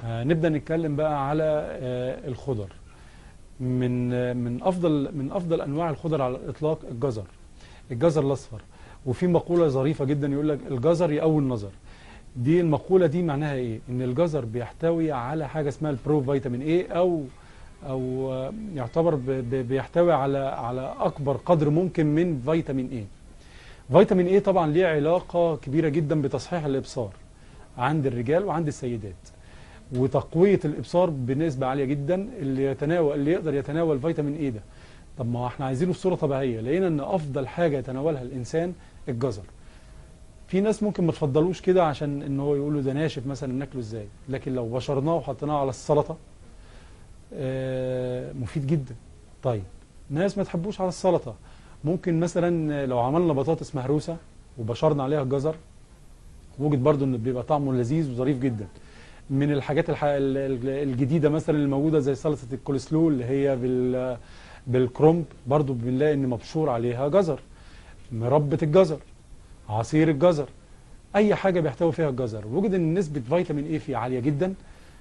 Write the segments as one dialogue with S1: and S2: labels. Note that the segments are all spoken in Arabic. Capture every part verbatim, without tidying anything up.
S1: آه نبدأ نتكلم بقى على آه الخضر. من آه من أفضل من أفضل أنواع الخضر على الإطلاق الجزر، الجزر الأصفر. وفي مقولة ظريفة جدا يقول لك الجزر يقوي النظر. دي المقولة دي معناها إيه؟ إن الجزر بيحتوي على حاجة اسمها البرو فيتامين إيه، أو أو آه يعتبر بيحتوي على على أكبر قدر ممكن من فيتامين إيه. فيتامين إيه طبعا ليه علاقة كبيرة جدا بتصحيح الإبصار عند الرجال وعند السيدات، وتقوية الإبصار بنسبة عالية جدا. اللي يتناول اللي يقدر يتناول فيتامين إيه ده، طب ما احنا عايزينه بصورة طبيعية، لقينا ان افضل حاجة يتناولها الانسان الجزر. في ناس ممكن ما تفضلوش كده عشان ان هو يقولوا ده ناشف مثلا ناكله ازاي، لكن لو بشرناه وحطيناه على السلطة آه مفيد جدا. طيب ناس ما تحبوش على السلطة، ممكن مثلا لو عملنا بطاطس مهروسة وبشرنا عليها الجزر، وجد برضو ان بيبقى طعمه لذيذ وظريف جدا. من الحاجات الح... الجديدة مثلا الموجودة زي سلطة الكولسلو اللي هي بال بالكرنب، برضو بنلاقي ان مبشور عليها جزر، مربة الجزر، عصير الجزر، اي حاجة بيحتوي فيها الجزر. وجد ان نسبة فيتامين ايه فيه عالية جدا،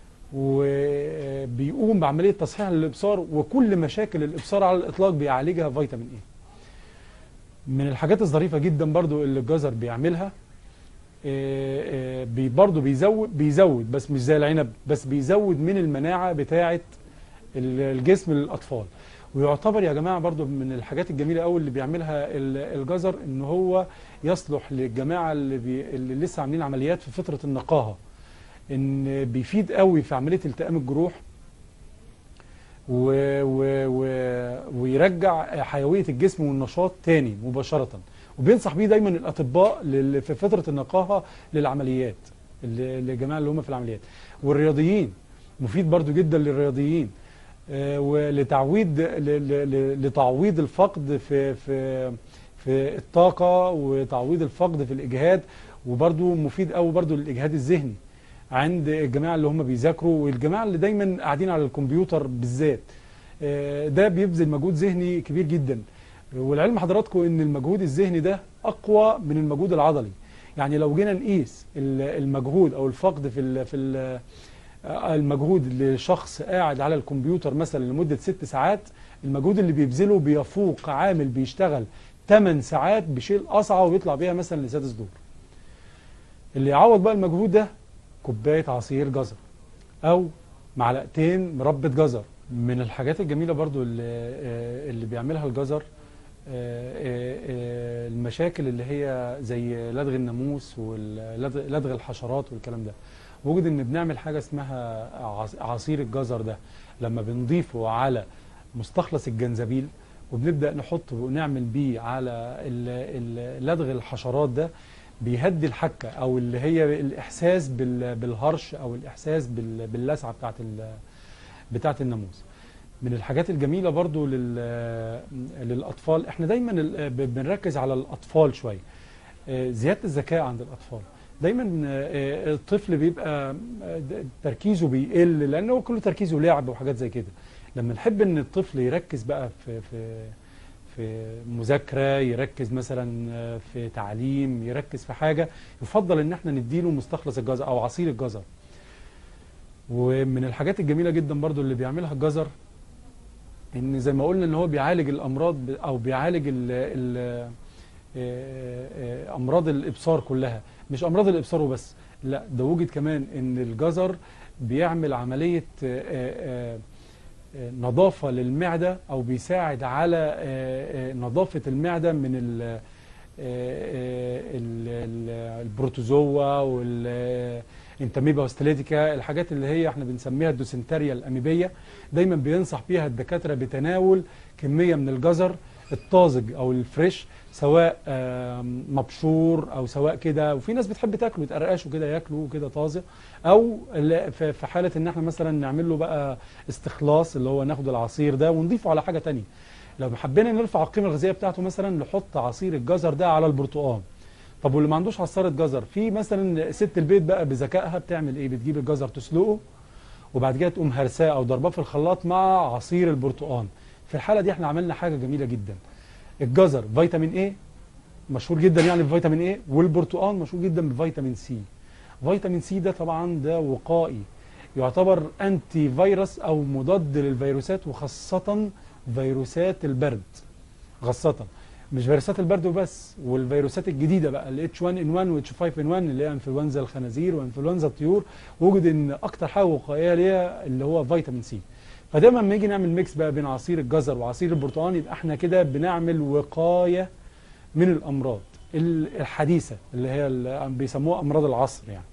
S1: وبيقوم بعملية تصحيح للابصار، وكل مشاكل الابصار على الاطلاق بيعالجها فيتامين ايه. من الحاجات الظريفة جدا برضو اللي الجزر بيعملها بي برضو بيزود بيزود بس مش زي العنب، بس بيزود من المناعة بتاعة الجسم للأطفال. ويعتبر يا جماعة برضو من الحاجات الجميلة قوي اللي بيعملها الجزر ان هو يصلح للجماعة اللي, بي اللي لسه عاملين عمليات في فترة النقاهة، ان بيفيد قوي في عملية التئام الجروح، و و و ويرجع حيوية الجسم والنشاط تاني مباشرة. وبينصح بيه دايما الأطباء في فترة النقاهة للعمليات، للجماعة اللي هم في العمليات. والرياضيين مفيد برضو جدا للرياضيين، ولتعويض لتعويض الفقد في في في الطاقة، وتعويض الفقد في الإجهاد. وبرضو مفيد قوي برضو للإجهاد الذهني عند الجماعة اللي هم بيذاكروا، والجماعة اللي دايما قاعدين على الكمبيوتر بالذات. ده بيبذل مجهود ذهني كبير جدا. والعلم حضراتكم ان المجهود الذهني ده اقوى من المجهود العضلي. يعني لو جينا نقيس المجهود او الفقد في ال في ال المجهود لشخص قاعد على الكمبيوتر مثلا لمدة ست ساعات، المجهود اللي بيبذله بيفوق عامل بيشتغل ثمان ساعات بيشيل قصعة ويطلع بيها مثلا لسادس دور. اللي يعوض بقى المجهود ده كوباية عصير جزر او معلقتين مربى جزر. من الحاجات الجميلة برضو اللي, اللي بيعملها الجزر المشاكل اللي هي زي لدغ الناموس ولدغ الحشرات والكلام ده. وجد ان بنعمل حاجة اسمها عصير الجزر ده، لما بنضيفه على مستخلص الجنزبيل وبنبدأ نحطه ونعمل بيه على لدغ الحشرات ده، بيهدي الحكة او اللي هي الاحساس بالهرش او الاحساس باللسعة بتاعت بتاعت الناموس. من الحاجات الجميلة برضو للأطفال، احنا دايما بنركز على الأطفال شوية، زيادة الذكاء عند الأطفال. دايما الطفل بيبقى تركيزه بيقل لأنه كله تركيزه لعب وحاجات زي كده. لما نحب ان الطفل يركز بقى في في في مذاكرة، يركز مثلا في تعليم، يركز في حاجة، يفضل ان احنا نديله مستخلص الجزر او عصير الجزر. ومن الحاجات الجميلة جدا برضو اللي بيعملها الجزر، ان زي ما قلنا ان هو بيعالج الامراض او بيعالج ال ال امراض الابصار كلها، مش امراض الابصار وبس، لا ده وجد كمان ان الجزر بيعمل عملية نظافة للمعدة، او بيساعد على نظافة المعدة من البروتوزوا وال انتاميبا وستليتيكا، الحاجات اللي هي احنا بنسميها الدوسنتريا الاميبيه. دايما بينصح بيها الدكاتره بتناول كميه من الجزر الطازج او الفريش، سواء مبشور او سواء كده. وفي ناس بتحب تاكله يتقرقشوا كده ياكلوا كده طازه، او في حاله ان احنا مثلا نعمل له بقى استخلاص، اللي هو ناخد العصير ده ونضيفه على حاجه ثانيه. لو حبينا نرفع القيمه الغذائيه بتاعته مثلا نحط عصير الجزر ده على البرتقال. طب واللي ما عندوش عصارة جزر، في مثلا ست البيت بقى بذكائها بتعمل ايه؟ بتجيب الجزر تسلقه وبعد كده تقوم هرساه او ضرباه في الخلاط مع عصير البرتقال. في الحالة دي احنا عملنا حاجة جميلة جدا. الجزر فيتامين ايه مشهور جدا يعني بفيتامين ايه، والبرتقال مشهور جدا بفيتامين سي. فيتامين سي ده طبعا ده وقائي، يعتبر انتي فيروس او مضاد للفيروسات، وخاصه فيروسات البرد، خاصه مش فيروسات البرد وبس، والفيروسات الجديده بقى ال إتش واحد إن واحد و إتش خمسة إن واحد اللي هي انفلونزا الخنازير وانفلونزا الطيور، وجد ان اكتر حاجه وقائيه ليها اللي هو فيتامين سي. فدايما لما نيجي نعمل ميكس بقى بين عصير الجزر وعصير البرتقال، يبقى احنا كده بنعمل وقايه من الامراض الحديثه اللي هي اللي بيسموها امراض العصر يعني.